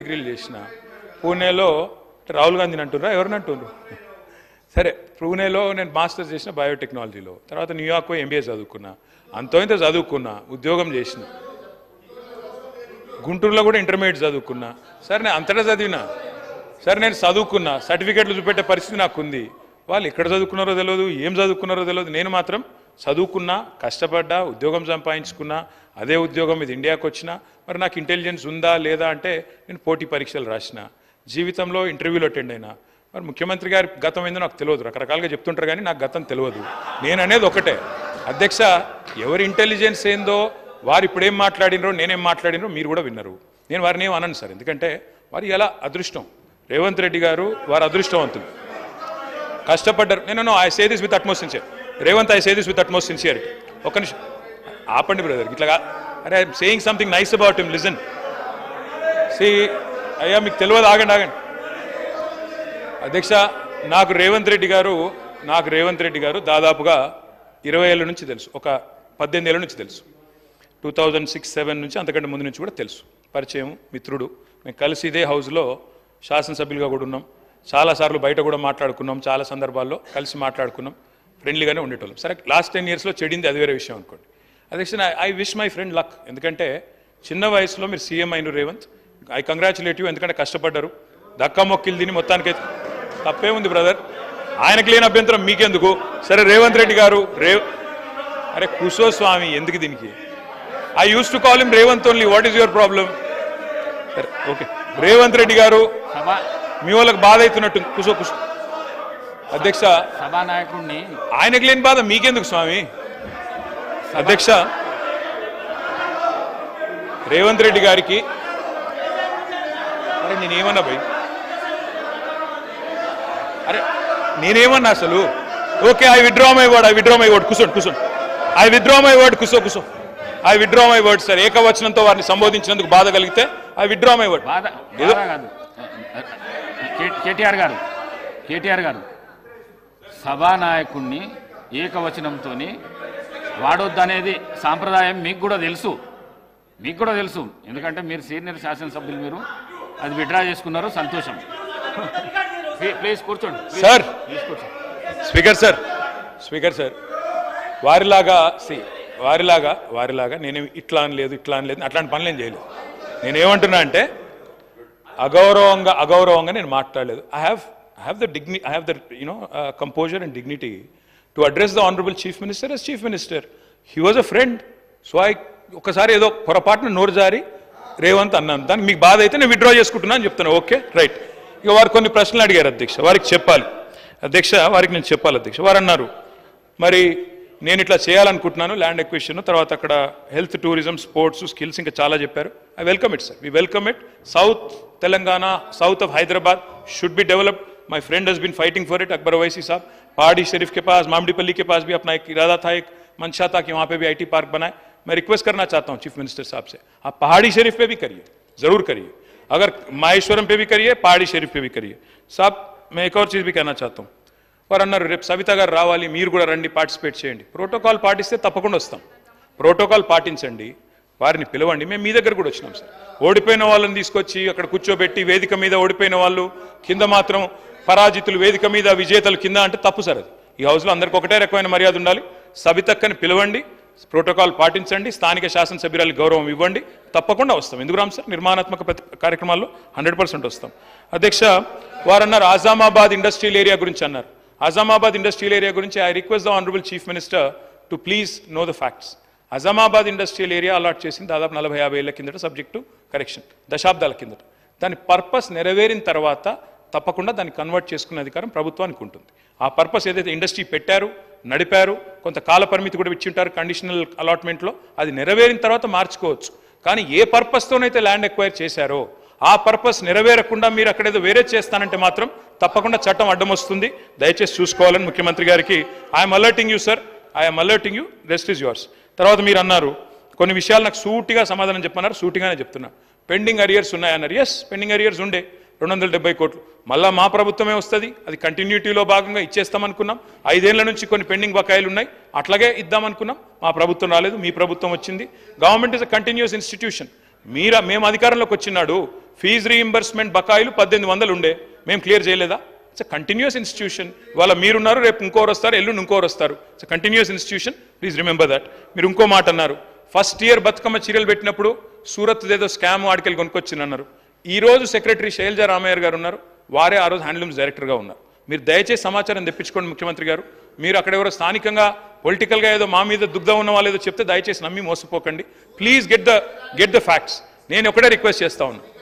డిగ్రీలు చేసిన పూణేలో రాహుల్ గాంధీని అంటున్నారా ఎవరిని అంటున్నారు సరే పూణేలో నేను మాస్టర్స్ చేసిన బయోటెక్నాలజీలో తర్వాత న్యూయార్క్ ఎంబీఏ చదువుకున్నా అంతో ఇంత చదువుకున్నా ఉద్యోగం చేసిన గుంటూరులో కూడా ఇంటర్మీడియట్ చదువుకున్నా సరే నేను అంతటా చదివినా సరే నేను చదువుకున్నా సర్టిఫికెట్లు చూపెట్టే పరిస్థితి నాకు ఉంది వాళ్ళు ఎక్కడ చదువుకున్నారో తెలియదు ఏం చదువుకున్నారో తెలియదు నేను మాత్రం చదువుకున్నా కష్టపడ్డా ఉద్యోగం సంపాదించుకున్నా అదే ఉద్యోగం ఇది ఇండియాకి వచ్చినా మరి నాకు ఇంటెలిజెన్స్ ఉందా లేదా అంటే నేను పోటీ పరీక్షలు రాసిన జీవితంలో ఇంటర్వ్యూలు అటెండ్ అయినా మరి ముఖ్యమంత్రి గారి గతం ఏందో నాకు తెలియదు రకరకాలుగా చెప్తుంటారు కానీ నాకు గతం తెలియదు నేను అనేది ఒకటే అధ్యక్ష ఎవరి ఇంటెలిజెన్స్ ఏందో వారు ఇప్పుడు ఏం మాట్లాడినరో నేనేం మాట్లాడినరో మీరు కూడా విన్నారు నేను వారిని ఏం అనను సార్ ఎందుకంటే వారు ఎలా అదృష్టం రేవంత్ రెడ్డి గారు వారు అదృష్టవంతులు కష్టపడ్డారు నేను I say this with utmost sincere Revanth I say this with utmost sincerity ఒక్క నిమిషం ఆపండి బ్రదర్ ఇట్లా అరే I'm saying something nice about him listen see అయ్యా మీకు తెలియదు ఆగండి అధ్యక్ష నాకు రేవంత్ రెడ్డి గారు దాదాపుగా 20 ఏళ్ళ నుంచి తెలుసు ఒక 18 ఏళ్ళ నుంచి తెలుసు 2006-07 నుంచి అంతకంటే ముందు నుంచి కూడా తెలుసు పరిచయం మిత్రుడు మేము కలిసి ఇదే హౌస్లో శాసనసభ్యులుగా కూడా ఉన్నాం చాలాసార్లు బయట కూడా మాట్లాడుకున్నాం చాలా సందర్భాల్లో కలిసి మాట్లాడుకున్నాం ఫ్రెండ్లీగానే ఉండేటోళ్ళం సరే లాస్ట్ 10 ఇయర్స్లో చెడింది అది వేరే విషయం అనుకోండి అధ్యక్ష I wish my friend luck ఎందుకంటే చిన్న వయసులో మీరు సీఎం అయిన రేవంత్ ఐ కంగ్రాచులేట్ యూ ఎందుకంటే కష్టపడ్డారు దక్కా మొక్కిలు తిని మొత్తానికి తప్పే ఉంది బ్రదర్ ఆయనకు లేని అభ్యంతరం మీకెందుకు సరే రేవంత్ రెడ్డి గారు అరే కుసో స్వామి ఎందుకు దీనికి I use to call him Revanth only what is your problem సరే ఓకే రేవంత్ రెడ్డి గారు మీ వాళ్ళకి బాధ అవుతున్నట్టు కుసో అధ్యక్ష సభానాయకుడిని ఆయనకు లేని బాధ మీకెందుకు స్వామి అధ్యక్ష రేవంత్ రెడ్డి గారికి అరే నేనేమన్నా భయ్ అరే నేనేమన్నా అసలు okay I withdraw my word కూర్చోండి ఐ విత్డ్రా మై వర్డ్ కూర్చో I withdraw my word sir ఏకవచనంతో వారిని సంబోధించినందుకు బాధ కలిగితే I withdraw my word KTR గారు సభానాయకుడిని ఏకవచనంతో వాడొద్దనేది సాంప్రదాయం మీకు కూడా తెలుసు ఎందుకంటే మీరు సీనియర్ శాసనసభ్యులు మీరు అది విత్డ్రా చేసుకున్నారు సంతోషం ప్లీజ్ కూర్చోండి సార్ స్పీకర్ సార్ వారిలాగా నేను ఇట్లా అనలేదు అట్లాంటి పనులు ఏం చేయలేదు నేనేమంటున్నా అంటే అగౌరవంగా నేను మాట్లాడలేదు I have the composer and dignity to address the honourable chief minister as chief minister he was a friend so ఒకసారి ఏదో పొరపాటున నోరు జారి రేవంత్ అన్నాను దానికి మీకు బాధ అయితే నేను విత్డ్రా చేసుకుంటున్నా అని చెప్తాను ఓకే రైట్ ఇక వారు కొన్ని ప్రశ్నలు అడిగారు అధ్యక్ష వారికి నేను చెప్పాలి అధ్యక్ష వారు అన్నారు మరి నేను ఇట్లా చేయాలనుకుంటున్నాను ల్యాండ్ ఎక్విజిషన్ తర్వాత అక్కడ హెల్త్ టూరిజం స్పోర్ట్స్ స్కిల్స్ ఇంకా చాలా చెప్పారు I welcome it sir we welcome it south Telangana south of Hyderabad should be developed my friend has been fighting for it Akbar Owaisi साहब पहाड़ी शरीफ के पास मामडीपल्ली के पास भी अपना एक इरादा था एक मंशा था कि वहाँ पे भी IT पार्क बनाए मैं रिक्वेस्ट करना चाहता हूँ चीफ मिनिस्टर साहब से आप पहाड़ी शरीफ पे भी करिए जरूर करिए अगर माहेश्वरम पे भी करिए पहाड़ी शरीफ पे भी करिए साहब मैं एक और चीज़ भी कहना चाहता हूँ వారు అన్నారు రేపు సవిత గారు రావాలి మీరు కూడా రండి పార్టిసిపేట్ చేయండి ప్రోటోకాల్ పాటిస్తే తప్పకుండా వస్తాం ప్రోటోకాల్ పాటించండి వారిని పిలవండి మేము మీ దగ్గర కూడా వచ్చినాం సార్ ఓడిపోయిన వాళ్ళని తీసుకొచ్చి అక్కడ కూర్చోబెట్టి వేదిక మీద ఓడిపోయిన వాళ్ళు కింద మాత్రం పరాజితులు వేదిక మీద విజేతలు కింద అంటే తప్పు సార్ అది ఈ హౌస్లో అందరికీ ఒకటే రకమైన మర్యాద ఉండాలి సవితక్కని పిలవండి ప్రోటోకాల్ పాటించండి స్థానిక శాసనసభ్యురాలకు గౌరవం ఇవ్వండి తప్పకుండా వస్తాం ఎందుకు రాం సార్ నిర్మాణాత్మక కార్యక్రమాల్లో 100% వస్తాం అధ్యక్ష వారు అన్నారు ఆజామాబాద్ ఇండస్ట్రియల్ ఏరియా గురించి అన్నారు ఆజామాబాద్ ఇండస్ట్రియల్ ఏరియా గురించి I request the honourable chief minister to please know the facts Azamabad industrial area allot చేసింది దాదాపు 40-50 ఏళ్ల కిందట సబ్జెక్టు కరెక్షన్ దశాబ్దాల కిందట దాని పర్పస్ నెరవేరిన తర్వాత తప్పకుండా దాన్ని కన్వర్ట్ చేసుకునే అధికారం ప్రభుత్వానికి ఉంటుంది ఆ పర్పస్ ఏదైతే ఇండస్ట్రీ పెట్టారు నడిపారు కొంత కాల పరిమితి కూడా ఇచ్చింటారు కండిషనల్ అలాట్మెంట్లో అది నెరవేరిన తర్వాత మార్చుకోవచ్చు కానీ ఏ పర్పస్తోనైతే ల్యాండ్ ఎక్వైర్ చేశారో ఆ పర్పస్ నెరవేరకుండా మీరు అక్కడేదో వేరే చేస్తానంటే మాత్రం తప్పకుండా చట్టం అడ్డం వస్తుంది దయచేసి చూసుకోవాలని ముఖ్యమంత్రి గారికి I'm alerting you sir I'm alerting you rest is yours తర్వాత మీరు అన్నారు కొన్ని విషయాలు నాకు సూటిగా సమాధానం చెప్పన్నారు సూటిగానే చెప్తున్నా పెండింగ్ అరియర్స్ ఉన్నాయన్నారు ఎస్ పెండింగ్ అరియర్స్ ఉండే 270 కోట్లు మళ్ళా మా ప్రభుత్వమే వస్తుంది అది కంటిన్యూటీలో భాగంగా ఇచ్చేస్తామనుకున్నాం 5 ఏళ్ల నుంచి కొన్ని పెండింగ్ బకాయిలు ఉన్నాయి అట్లాగే ఇద్దామనుకున్నాం మా ప్రభుత్వం రాలేదు మీ ప్రభుత్వం వచ్చింది government is a continuous institution మేము అధికారంలోకి వచ్చినాడు ఫీజు రీయింబర్స్మెంట్ బకాయిలు 1800 ఉండే, మేము క్లియర్ చేయలేదా? It's continuous institution. ఇవాళ మీరున్నారు, రేపు ఇంకోరు వస్తారు, ఎల్లుండి ఇంకోరు వస్తారు. It's continuous institution, please remember that. మీరు ఇంకో మాట అన్నారు, ఫస్ట్ ఇయర్ బతుకమ్మ చీరలు పెట్టినప్పుడు సూరత్ ఏదో స్కామ్ ఆడికెళ్ళి కొనుక్కొచ్చిందన్నారు. ఈ రోజు సెక్రటరీ శైలజా రామయ్య గారు ఉన్నారు, వారే ఆ రోజు హ్యాండ్లూమ్స్ డైరెక్టర్గా ఉన్నారు. మీరు దయచేసి సమాచారం తెప్పించుకోండి ముఖ్యమంత్రి గారు. మీరు అక్కడ ఎవరో స్థానికంగా పొలిటికల్గా ఏదో మా మీద దుగ్ధం ఉన్న వాళ్ళు ఏదో చెప్తే దయచేసి నమ్మి మోసపోకండి. Please get the facts. నేను ఒకటే రిక్వెస్ట్ చేస్తా ఉన్నా,